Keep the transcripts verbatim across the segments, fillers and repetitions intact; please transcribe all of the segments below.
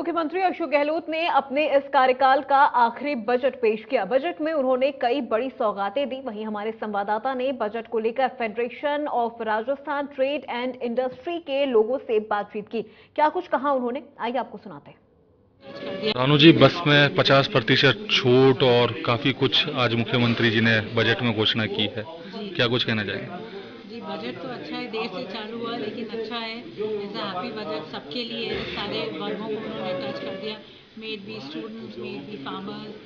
मुख्यमंत्री अशोक गहलोत ने अपने इस कार्यकाल का आखिरी बजट पेश किया। बजट में उन्होंने कई बड़ी सौगातें दी। वहीं हमारे संवाददाता ने बजट को लेकर federation of Rajasthan trade and industry के लोगों से बातचीत की। क्या कुछ कहा उन्होंने, आइए आपको सुनाते हैं। रानू जी, बस में पचास प्रतिशत छूट और काफी कुछ आज मुख्यमंत्री जी ने बजट में घोषणा की है, क्या कुछ कहना चाहेंगे? जी, बजट तो अच्छा है, देर से चालू हुआ लेकिन अच्छा है। इज अ हैप्पी बजट, सबके लिए, सारे वर्गों को उन्होंने टच कर दिया। Maybe students, maybe farmers,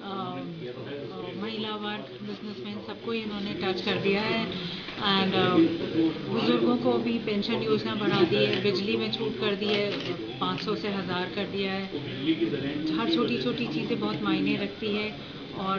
महिला वर्ग, बिजनेसमैन, सबको ही इन्होंने टच कर दिया है। एंड बुजुर्गों को भी पेंशन योजना बढ़ा दी है, बिजली में छूट कर दी है, पाँच सौ से हज़ार कर दिया है। हर छोटी छोटी चीज़ें बहुत मायने रखती है। और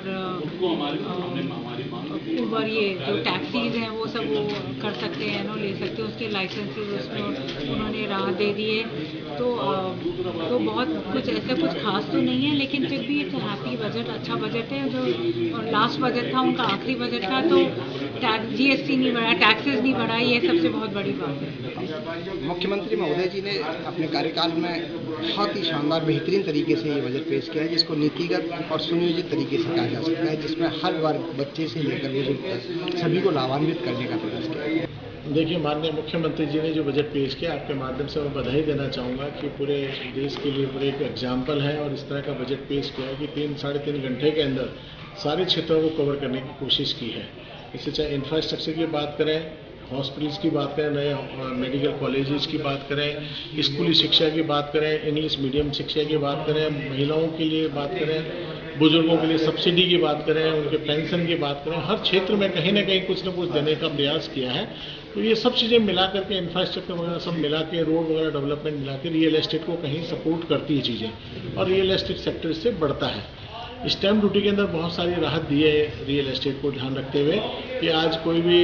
ऊबर ये जो टैक्सीज हैं वो सब वो कर सकते हैं, नो ले सकते हैं, उसके लाइसेंसेस उसमें उन्होंने राहत दे दी है। तो तो बहुत कुछ ऐसा कुछ खास तो नहीं है, लेकिन फिर भी इट्स हैप्पी बजट, अच्छा बजट है। जो लास्ट बजट था उनका आखिरी बजट था, तो टैक्स जीएसटी नहीं बढ़ा, टैक्सेस नहीं बढ़ा, ये सबसे बहुत बड़ी बात है। मुख्यमंत्री महोदय जी ने अपने कार्यकाल में बहुत ही शानदार बेहतरीन तरीके से ये बजट पेश किया है, जिसको नीतिगत और सुनियोजित तरीके से कहा जा सकता है, जिसमें हर वर्ग, बच्चे से लेकर बुजुर्ग तक सभी को लाभान्वित करने का प्रयास किया है। देखिए, माननीय मुख्यमंत्री जी ने जो बजट पेश किया, आपके माध्यम से मैं बधाई देना चाहूँगा कि पूरे देश के लिए पूरे एक एग्जाम्पल है और इस तरह का बजट पेश किया है कि तीन साढ़े तीन घंटे के अंदर सारे क्षेत्रों को कवर करने की कोशिश की है। इससे चाहे इंफ्रास्ट्रक्चर की बात करें, हॉस्पिटल्स की बात करें, नए मेडिकल कॉलेजेस की बात करें, स्कूली शिक्षा की बात करें, इंग्लिश मीडियम शिक्षा की बात करें, महिलाओं के लिए बात करें, बुजुर्गों के लिए सब्सिडी की बात करें, उनके पेंशन की बात करें, हर क्षेत्र में कहीं ना कहीं कुछ न कुछ देने का प्रयास किया है। तो ये सब चीज़ें मिला करके, इंफ्रास्ट्रक्चर वगैरह सब मिला के, रोड वगैरह डेवलपमेंट मिला के रियल एस्टेट को कहीं सपोर्ट करती है चीज़ें, और रियल एस्टेट सेक्टर इससे बढ़ता है। स्टैम्प ड्यूटी के अंदर बहुत सारी राहत दी है रियल एस्टेट को ध्यान रखते हुए कि आज कोई भी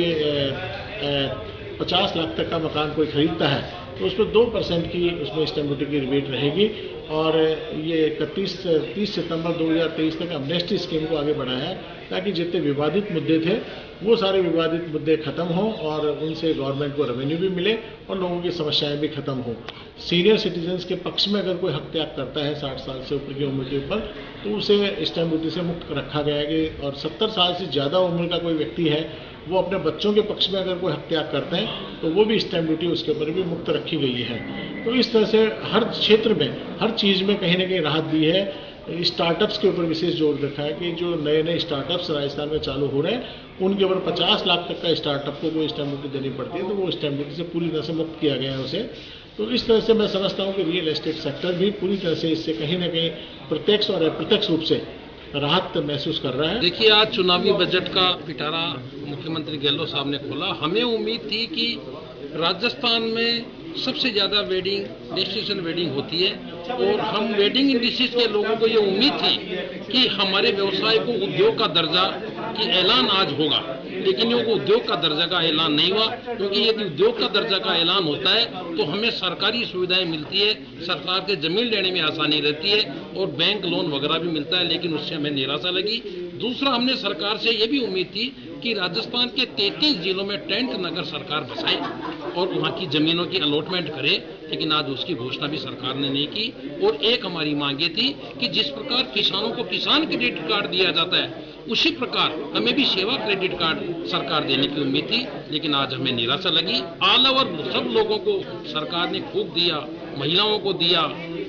पचास लाख तक का मकान कोई खरीदता है तो उस पर दो परसेंट की उसमें स्टैम्प ड्यूटी की रिबेट रहेगी। और ये इकतीस तीस सितंबर दो हज़ार तेईस तक अमनेस्टी स्कीम को आगे बढ़ाया है, ताकि जितने विवादित मुद्दे थे वो सारे विवादित मुद्दे खत्म हों और उनसे गवर्नमेंट को रेवेन्यू भी मिले और लोगों की समस्याएं भी खत्म हों। सीनियर सिटीजन्स के पक्ष में अगर कोई हक त्याग करता है साठ साल से ऊपर की उम्र के ऊपर, तो उसे स्टैम्प ड्यूटी से मुक्त रखा गया है। और सत्तर साल से ज़्यादा उम्र का कोई व्यक्ति है, वो अपने बच्चों के पक्ष में अगर कोई हक त्याग करते हैं तो वो भी स्टैम्प ड्यूटी उसके ऊपर भी मुक्त रखी गई है। तो इस तरह से हर क्षेत्र में, हर चीज़ में कहीं ना कहीं राहत दी है। स्टार्टअप्स के ऊपर विशेष जोर रखा है कि जो नए नए स्टार्टअप्स राजस्थान में चालू हो रहे हैं, उनके ऊपर पचास लाख तक का स्टार्टअप को कोई स्टैम्प ड्यूटी देनी पड़ती है, तो वो स्टैम्प ड्यूटी से पूरी तरह से मुक्त किया गया है उसे। तो इस तरह से मैं समझता हूँ कि रियल एस्टेट सेक्टर भी पूरी तरह से इससे कहीं ना कहीं प्रत्यक्ष और अप्रत्यक्ष रूप से राहत महसूस कर रहा है। देखिए, आज चुनावी बजट का पिटारा मुख्यमंत्री गहलोत साहब ने खोला। हमें उम्मीद थी कि राजस्थान में सबसे ज़्यादा वेडिंग, डेस्टिनेशन वेडिंग होती है, और हम वेडिंग इंडस्ट्रीज के लोगों को ये उम्मीद थी कि हमारे व्यवसाय को उद्योग का दर्जा की ऐलान आज होगा, लेकिन ये उद्योग का दर्जा का ऐलान नहीं हुआ। क्योंकि यदि उद्योग का दर्जा का ऐलान होता है तो हमें सरकारी सुविधाएं मिलती है, सरकार के जमीन लेने में आसानी रहती है और बैंक लोन वगैरह भी मिलता है, लेकिन उससे हमें निराशा लगी। दूसरा, हमने सरकार से ये भी उम्मीद थी कि राजस्थान के तैंतीस जिलों में टेंट नगर सरकार बसाए और वहाँ की जमीनों की अलॉटमेंट करे, लेकिन आज उसकी घोषणा भी सरकार ने नहीं की। और एक हमारी मांगे थी कि जिस प्रकार किसानों को किसान क्रेडिट कार्ड दिया जाता है, उसी प्रकार हमें भी सेवा क्रेडिट कार्ड सरकार देने की उम्मीद थी, लेकिन आज हमें निराशा लगी। ऑल ओवर सब लोगों को सरकार ने खूब दिया, महिलाओं को दिया,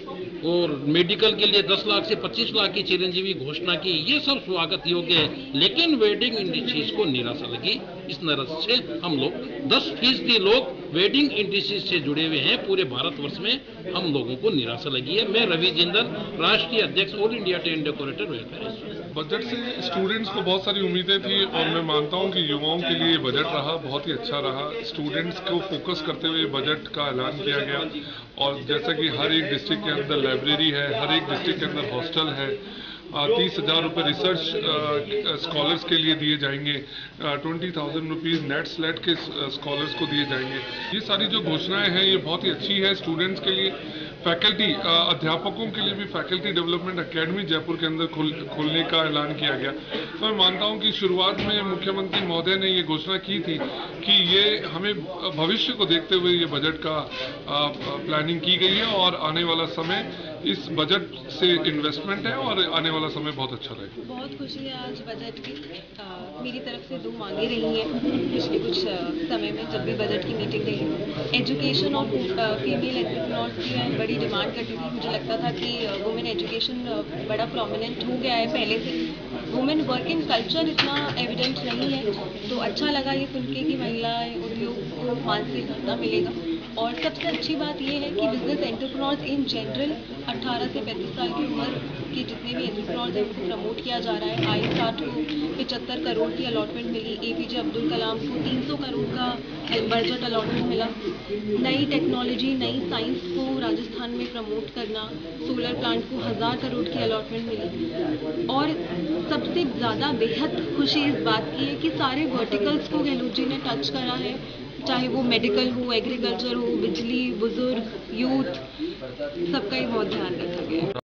और मेडिकल के लिए दस लाख से पच्चीस लाख की चिरंजीवी घोषणा की, ये सब स्वागत योग्य है। लेकिन वेडिंग इंडस्ट्रीज को निराशा लगी। इस निराशा से हम लोग दस फीसदी लोग वेडिंग इंडस्ट्रीज से जुड़े हुए हैं। पूरे भारतवर्ष में हम लोगों को निराशा लगी है। मैं रवि जिंदल, राष्ट्रीय अध्यक्ष all India tent decorator welfare. Budget से स्टूडेंट्स को बहुत सारी उम्मीदें थी और मैं मानता हूं कि युवाओं के लिए बजट रहा, बहुत ही अच्छा रहा। स्टूडेंट्स को फोकस करते हुए बजट का ऐलान किया गया, और जैसा कि हर एक डिस्ट्रिक्ट के अंदर लाइब्रेरी है, हर एक डिस्ट्रिक्ट के अंदर हॉस्टल है, तीस हजार रुपये रिसर्च स्कॉलर्स के लिए दिए जाएंगे, twenty thousand rupees NET SLET के स्कॉलर्स को दिए जाएंगे। ये सारी जो घोषणाएं हैं ये बहुत ही अच्छी है स्टूडेंट्स के लिए। फैकल्टी, अध्यापकों के लिए भी फैकल्टी डेवलपमेंट एकेडमी जयपुर के अंदर खुल खोलने का ऐलान किया गया। तो मैं मानता हूं कि शुरुआत में मुख्यमंत्री महोदय ने ये घोषणा की थी कि ये हमें भविष्य को देखते हुए ये बजट का प्लानिंग की गई है और आने वाला समय इस बजट से इन्वेस्टमेंट है और आने वाला समय बहुत अच्छा रहेगा। बहुत खुशी है आज बजट की। आ, मेरी तरफ से दो मांगे रही हैं पिछले कुछ समय में जब भी बजट की मीटिंग रही। एजुकेशन और फीमेल एंटरप्रेन्योर्स की मैं बड़ी डिमांड करती थी। मुझे लगता था कि वुमेन एजुकेशन बड़ा प्रोमिनेंट हो गया है पहले से। वुमेन वर्किंग कल्चर इतना एविडेंट नहीं है, तो अच्छा लगा ये सुन के कि महिला उद्योग को मानसिक धरना मिलेगा। और सबसे अच्छी बात यह है कि बिजनेस एंटरप्रेन्योर्स इन जनरल अठारह से पैंतीस साल की उम्र के जितने भी एंटरप्रेन्योर्स हैं उनको प्रमोट किया जा रहा है। आई स्टार्ट को पचहत्तर करोड़ की अलॉटमेंट मिली, एपीजे अब्दुल कलाम को तीन सौ करोड़ का बजट अलॉटमेंट मिला। नई टेक्नोलॉजी, नई साइंस को राजस्थान में प्रमोट करना, सोलर प्लांट को हज़ार करोड़ की अलॉटमेंट मिली। और सबसे ज़्यादा बेहद खुशी इस बात की है कि सारे वर्टिकल्स को गहलोत जी ने टच करा है, चाहे वो मेडिकल हो, एग्रीकल्चर हो, बिजली, बुजुर्ग, यूथ, सबका ही बहुत ध्यान रखा गया है।